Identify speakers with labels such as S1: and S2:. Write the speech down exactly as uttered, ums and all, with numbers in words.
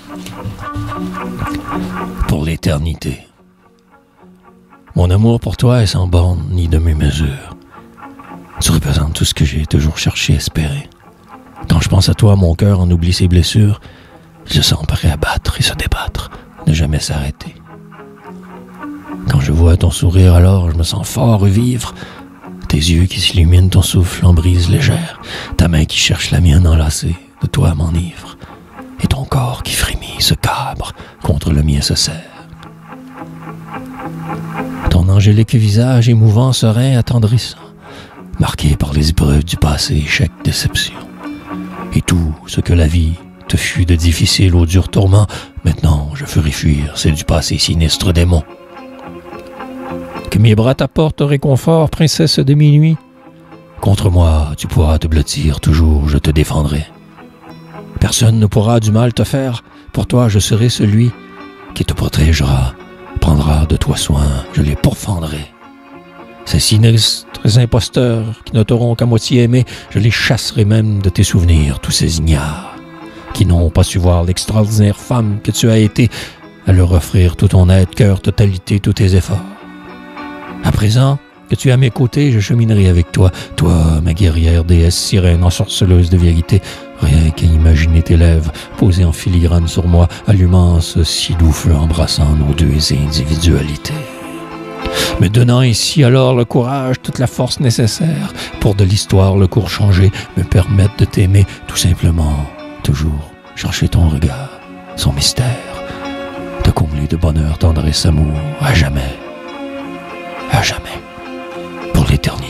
S1: Pour l'éternité. Mon amour pour toi est sans borne ni demi-mesure. Tu représentes tout ce que j'ai toujours cherché, espéré. Quand je pense à toi, mon cœur en oublie ses blessures. Il se sent prêt à battre et se débattre, ne jamais s'arrêter. Quand je vois ton sourire, alors je me sens fort revivre. Tes yeux qui s'illuminent, ton souffle en brise légère. Ta main qui cherche la mienne enlacée, de toi m'enivre. Et ton corps qui frémit, se cabre, contre le mien se serre. Ton angélique visage émouvant, serein, attendrissant, marqué par les épreuves du passé, chaque déception. Et tout ce que la vie te fut de difficile au dur tourment, maintenant je ferai fuir, c'est du passé sinistre démon. Que mes bras t'apportent réconfort, princesse de minuit. Contre moi, tu pourras te blottir, toujours je te défendrai. Personne ne pourra du mal te faire, pour toi je serai celui qui te protégera, prendra de toi soin, je les pourfendrai. Ces sinistres imposteurs qui ne t'auront qu'à moitié aimé, je les chasserai même de tes souvenirs, tous ces ignares, qui n'ont pas su voir l'extraordinaire femme que tu as été, à leur offrir tout ton être, cœur, totalité, tous tes efforts. À présent que tu es à mes côtés, je cheminerai avec toi, toi, ma guerrière, déesse, sirène, ensorceleuse de vérité, rien qu'à imaginer tes lèvres posées en filigrane sur moi, allumant ce si doux feu embrassant nos deux individualités. Me donnant ici alors le courage, toute la force nécessaire pour de l'histoire le cours changer, me permettre de t'aimer tout simplement, toujours chercher ton regard, son mystère, te combler de bonheur, tendresse, amour, à jamais, à jamais, pour l'éternité.